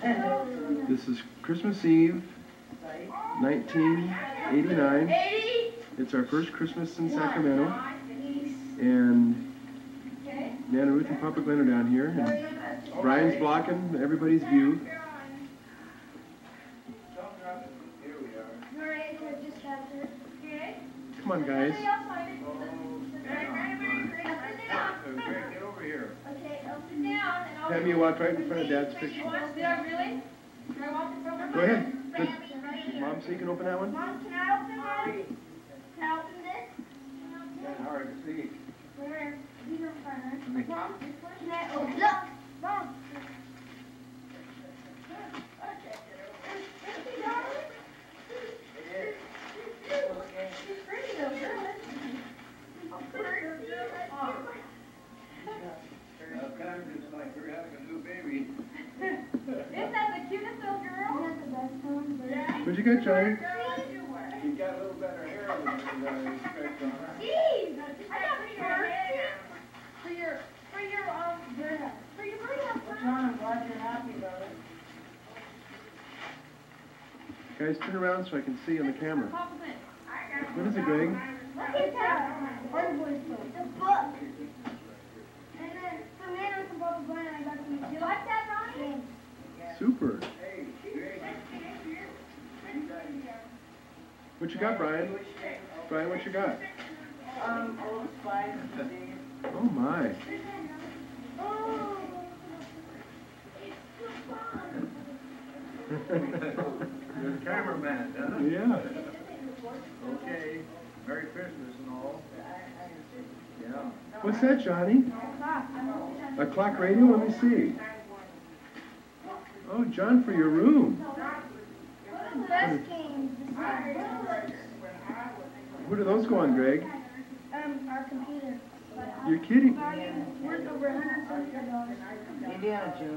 This is Christmas Eve, 1989. It's our first Christmas in Sacramento. And Nana Ruth and Papa Glenn are down here. And Brian's blocking everybody's view. Come on, guys. Get over here. Have you walk right in front of Dad's picture. Go ahead. Good. Mom, so you can open that one? Mom, can I open this? Can I open this? It's hard to see. Where? These are fun. Mom, can I open? Look! Mom! She's pretty though, girl. Sometimes it's like we're having a new baby. Isn't that the cutest little girl? That's the best one. What'd you get, Johnny? She's got a little better hair than I expect on her. Jeez! I got hair. For your birthday. John, I'm glad you're happy about it. Guys, turn around so I can see on the camera. What is it, Greg? Look at that. The book. And then for Nana and Papa Glenn, I got some. You like that, Ronnie? Super. Hey, Greg. What you got, Brian? Brian, what you got? A little spice. Oh, my. Oh. You're a cameraman, huh? Yeah. Okay. Merry Christmas and all. Yeah. What's that, Johnny? A clock radio? Let me see. Oh, John, for your room. Best games. Where do those go on, Greg? Our computer. You're kidding. Worth over $175. Indiana Jones.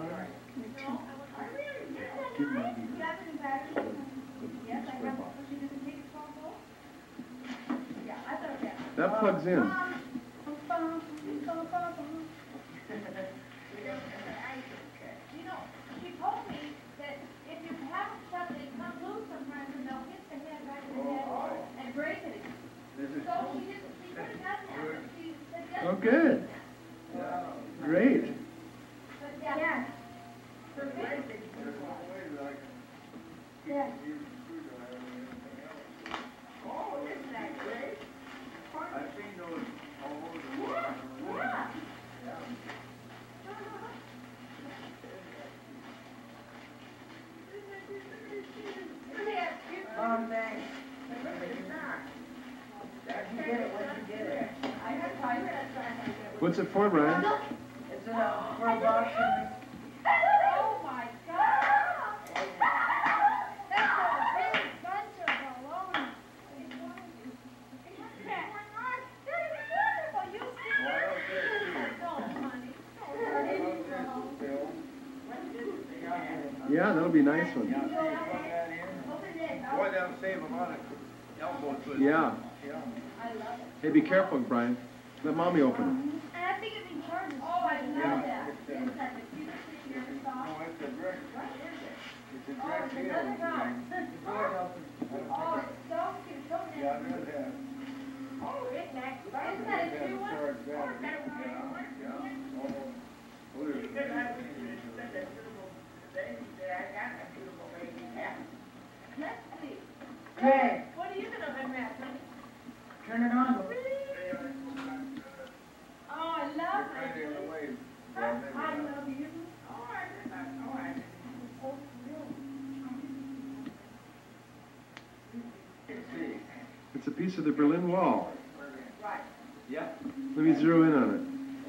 That plugs in. You know, she told me that if you have stuff that comes loose sometimes, and they'll hit the head back in the head and break it. So she could have done that. She said yes. Oh, good. Great. But yeah. Yeah. Oh, isn't that great? I've seen those all over the world. Yeah. Thanks. Where'd you get it? What's it for, Brian? It's for a box. Oh my God! That's a big bunch of balloons. Yeah, that'll be a nice one. Boy, that'll save a lot of elbow twist. Yeah. Hey, be careful, Brian. Let Mommy open And I think it'd be charged. Oh, I love that. It's like the cutest thing you ever saw. No, it's a direct. It's a direct Oh, deal. another go. Oh, it's so cute. So nice. Yeah, I'd rather have. Oh, it's nice. Isn't that a true one? Charge better. Yeah. Oh, there's- Let's see. Okay, What are you going to unwrap? turn it on. Oh, I love Right in it. the way. I love you. It's a piece of the Berlin Wall. Yep. Let me zero in on it.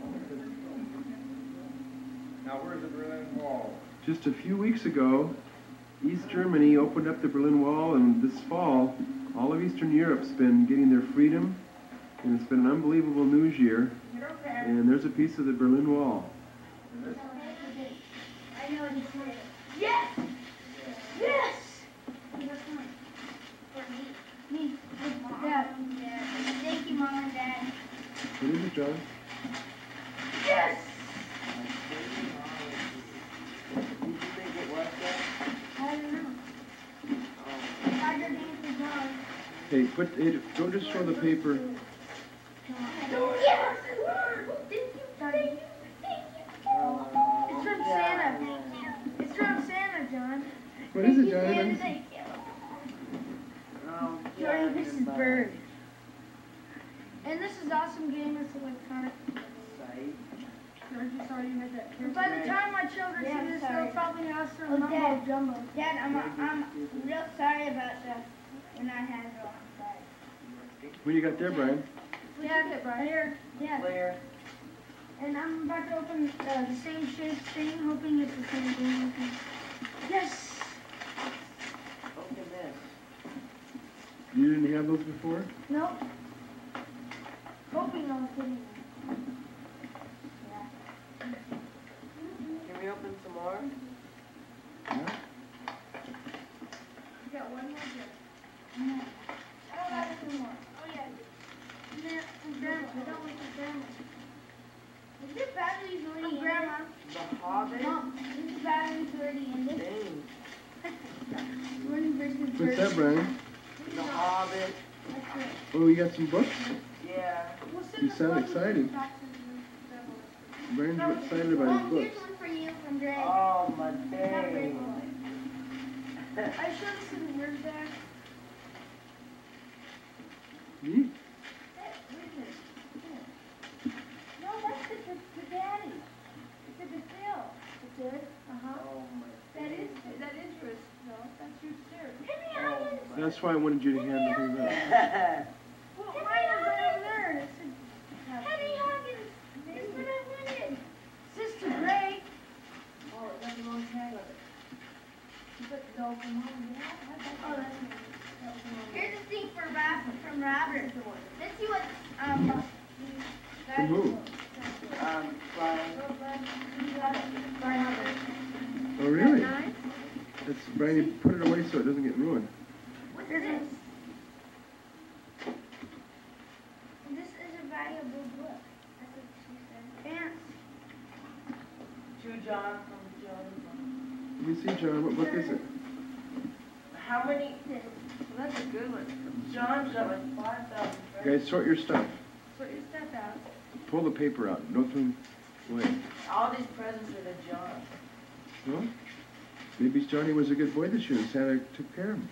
Now, where's the Berlin Wall? Just a few weeks ago, East Germany opened up the Berlin Wall, and this fall, all of Eastern Europe's been getting their freedom, and it's been an unbelievable news year. And there's a piece of the Berlin Wall. I know it's here. Yes! Yes! Me. Dad. Thank you, Mom and Dad. What is it, John? Yes! Did you think it was that? Hey, don't just show the paper. Yes! Thank you. It's from Santa. It's from Santa, John. What is it, John? Thank you. Jordan, this is Bird. And this is Awesome Game. It's electronic. By the time my children see this, they'll probably ask for mumbo jumbo. Dad, I'm real sorry about that when I had it on side. What you got there, Brian? Yeah, right here. Yeah. Clear. And I'm about to open the same shape thing, hoping it's the same thing. Yes! Open this. You didn't have those before? Nope. Hoping I was getting Can we open some more? Yeah. You got one more here. Oh, that's two more. Oh, yeah. And Grandma. I don't like the Grandma. Is your batteries already in Grandma? The Hobbit? Mom, is the batteries already in this? Dang. What's that, Brian? The Hobbit. That's it. Oh, you got some books? Yeah. We'll send You the sound photos excited. and faxes and Brian's excited about his Mom, books. here's one for you from Greg. Oh, my Not day. very well. I showed this in the word bag. Neat. No, that's the daddy. It's a DePhil. It's it? Uh-huh. Oh, my That is yours. No, that's your shirt. Oh, my. That's why I wanted you to hand the things out. Well, mine is right over there. And it said, Henry Huggins, that's what I wanted. Sister Gray. Oh, it got the wrong tag on it. You put the dog from home. Yeah, oh, that's nice. That was the wrong Here's a thing from Robert. Let's see what, From who? Brian. Oh, really? Nice. That's Brian. You put it away so it doesn't get ruined. what's this? This is a valuable book. That's what she said. Ants. To John from John. Let me see, John. What book is it? How many? Well, that's a good one. John's got like 5,000. Guys, sort your stuff. Sort your stuff out. Pull the paper out. Don't throw them away. All these presents are to John. Well, maybe Johnny was a good boy this year and Santa took care of him.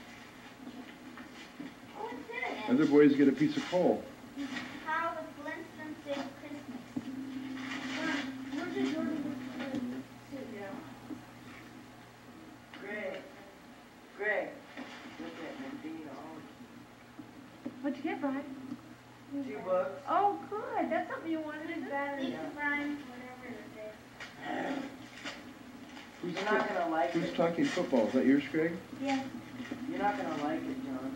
Oh, what's this? Other boys get a piece of coal. How the Flintstones Saved Christmas. Where's your Jordan? Greg. Look at Medina. What'd you get, Brian? 2 books. Oh, good. That's something you wanted. Thank you, Brian, whatever it is. Who's, You're not gonna like who's it. talking football? Is that yours, Greg? Yes. You're not gonna like it, John.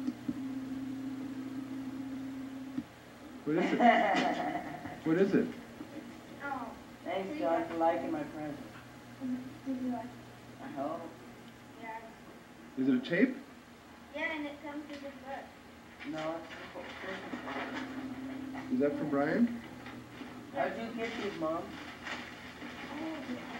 What is it? What is it? Oh. Thanks, John, for liking my present. Did you like? I hope. Yeah. Is it a tape? Yeah, and it comes with a book. No, it's a Christmas present. Is that from Brian? How'd you get these, Mom? Oh,